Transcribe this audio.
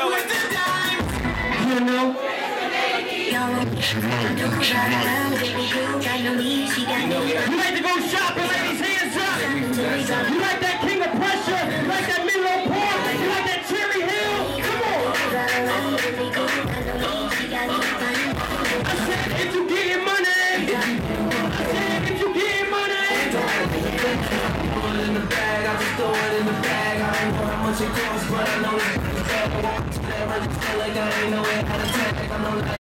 You know? You like to go shopping, ladies, hands up. You like that king of pressure? You like that middle pork? You like that cherry hill? Come on. I said, if you getting money. I said, if you getting money. Throw it in the bag, I just throw it in the bag. I don't know how much it costs, but I know it's bad. I walk to that register like I ain't know it had a tag. I know that.